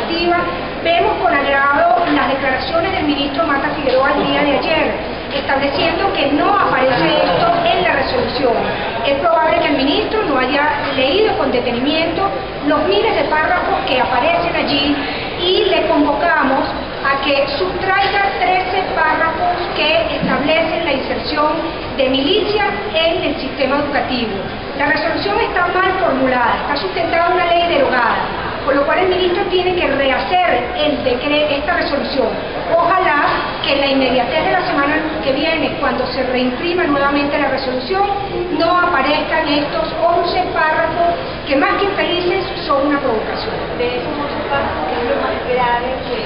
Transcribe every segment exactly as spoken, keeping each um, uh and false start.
educativa, vemos con agrado las declaraciones del ministro Mata Figueroa el día de ayer, estableciendo que no aparece esto en la resolución. Es probable que el ministro no haya leído con detenimiento los miles de párrafos que aparecen allí y le convocamos a que sustraiga trece párrafos que establecen la inserción de milicia en el sistema educativo. La resolución está mal formulada, está sustentada en una ley derogada, por lo cual el ministro tiene que rehacer el decreto, esta resolución. Ojalá que en la inmediatez de la semana que viene, cuando se reimprima nuevamente la resolución, no aparezcan estos once párrafos que, más que infelices, son una provocación. De esos once párrafos, ¿qué es lo más grave que,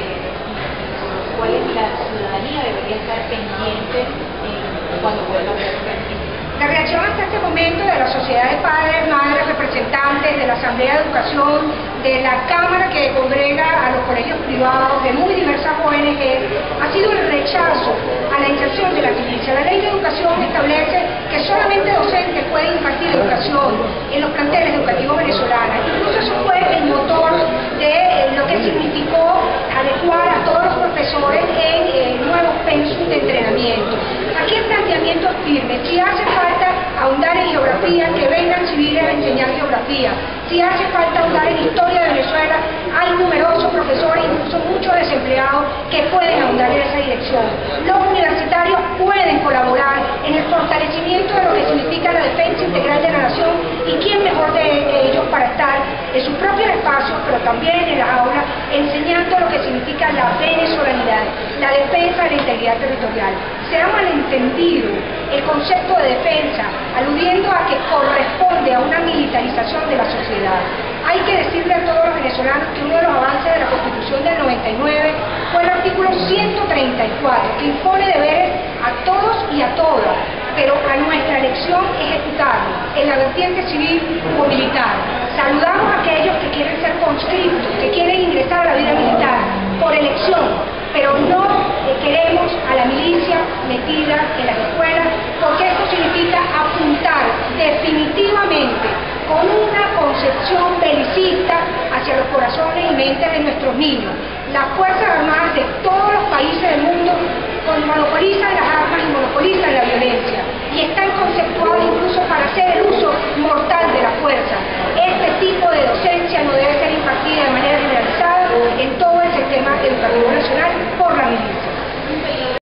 cuál es la ciudadanía debería estar pendiente en, cuando vuelva a ver? La reacción hasta este momento de la sociedad de padres, madres, representantes, de la Asamblea de Educación, de la Cámara que congrega a los colegios privados, de muy diversas O N G, ha sido el rechazo a la inserción de la milicia. La Ley de Educación establece que solamente docentes pueden impartir educación en los planteles educativos venezolanos. Incluso eso fue el motor de lo que significó adecuar a todos los profesores en eh, nuevos pensos de entrenamiento. Aquí el planteamiento es firme. Si hace falta ahondar en geografía, que vengan civiles a enseñar geografía. Si hace falta ahondar en historia de Venezuela, hay numerosos profesores, incluso muchos desempleados, que pueden ahondar en esa dirección. Los universitarios pueden colaborar en el fortalecimiento de lo que significa la defensa integral de la nación, y quién mejor de ellos para estar en sus propios espacios, pero también en las aulas, enseñando lo que significa la venezolanidad, la defensa de la integridad territorial. Se ha malentendido el concepto de defensa, aludiendo a que corresponde a una militarización de la sociedad. Hay que decirle a todos los venezolanos que uno de los avances de la Constitución del noventa y nueve fue el artículo ciento treinta y cuatro, que impone deberes a todos y a todas, pero a nuestra elección ejecutarlo en la vertiente civil o militar. Saludamos a aquellos que quieren ser conscriptos, que quieren ingresar a la vida militar por elección, pero no queremos a la milicia metida en la